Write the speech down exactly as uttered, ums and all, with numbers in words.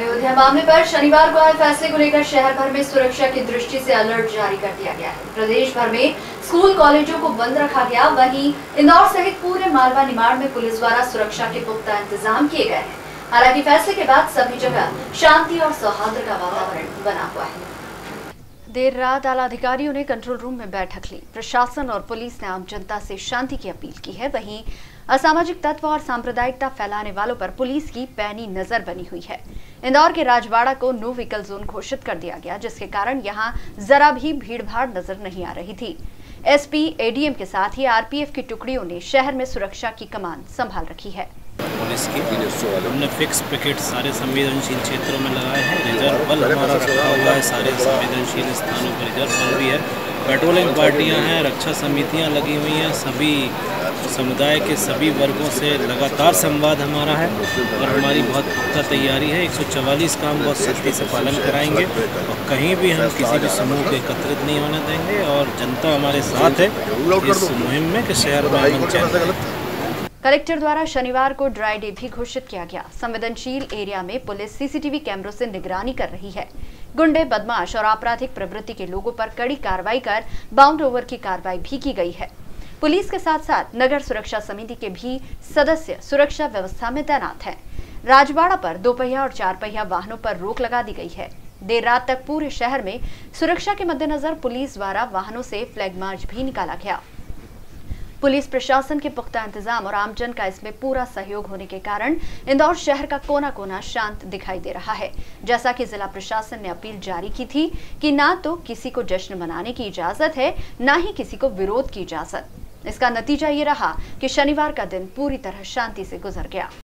अयोध्या मामले पर शनिवार को आए फैसले को लेकर शहर भर में सुरक्षा की दृष्टि से अलर्ट जारी कर दिया गया है। प्रदेश भर में स्कूल कॉलेजों को बंद रखा गया। वहीं इंदौर सहित पूरे मालवा निमाड़ में पुलिस द्वारा सुरक्षा के पुख्ता इंतजाम किए गए हैं। हालांकि फैसले के बाद सभी जगह शांति और सौहार्द का वातावरण बना हुआ है। देर रात आला अधिकारियों ने कंट्रोल रूम में बैठक ली। प्रशासन और पुलिस ने आम जनता से शांति की अपील की है। वहीं असामाजिक तत्व और सांप्रदायिकता फैलाने वालों पर पुलिस की पैनी नजर बनी हुई है। इंदौर के राजवाड़ा को नो व्हीकल जोन घोषित कर दिया गया, जिसके कारण यहां जरा भी भीड़भाड़ नजर नहीं आ रही थी। एसपी, एडीएम के साथ ही आरपीएफ की टुकड़ियों ने शहर में सुरक्षा की कमान संभाल रखी है। पुलिस की हमने फिक्स पिकेट सारे संवेदनशील क्षेत्रों में लगाए हैं। रिजर्व बल हमारा रखा हुआ है, सारे संवेदनशील स्थानों पर रिजर्व बल भी है। पेट्रोलिंग पार्टियां हैं, रक्षा समितियां लगी हुई हैं। सभी समुदाय के सभी वर्गों से लगातार संवाद हमारा है और हमारी बहुत पुख्ता तैयारी है। एक सौ चवालीस का हम बहुत सख्ती से पालन कराएंगे और कहीं भी हम किसी भी समूह को एकत्रित नहीं होने देंगे और जनता हमारे साथ है इस मुहिम में कि शहर में अमन चैन। कलेक्टर द्वारा शनिवार को ड्राई डे भी घोषित किया गया। संवेदनशील एरिया में पुलिस सीसीटीवी कैमरों से निगरानी कर रही है। गुंडे, बदमाश और आपराधिक प्रवृत्ति के लोगों पर कड़ी कार्रवाई कर बाउंड ओवर की कार्रवाई भी की गई है। पुलिस के साथ साथ नगर सुरक्षा समिति के भी सदस्य सुरक्षा व्यवस्था में तैनात हैं। राजवाड़ा पर दोपहिया और चार पहिया वाहनों पर रोक लगा दी गई है। देर रात तक पूरे शहर में सुरक्षा के मद्देनजर पुलिस द्वारा वाहनों से फ्लैग मार्च भी निकाला गया। पुलिस प्रशासन के पुख्ता इंतजाम और आमजन का इसमें पूरा सहयोग होने के कारण इंदौर शहर का कोना कोना शांत दिखाई दे रहा है। जैसा कि जिला प्रशासन ने अपील जारी की थी कि ना तो किसी को जश्न मनाने की इजाजत है, ना ही किसी को विरोध की इजाजत। इसका नतीजा ये रहा कि शनिवार का दिन पूरी तरह शांति से गुजर गया।